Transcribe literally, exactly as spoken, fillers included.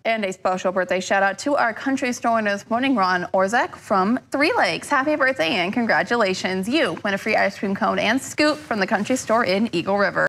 And a special birthday shout out to our country store owner this morning, Ron Orzek from Three Lakes. Happy birthday and congratulations. You win a free ice cream cone and scoop from the country store in Eagle River.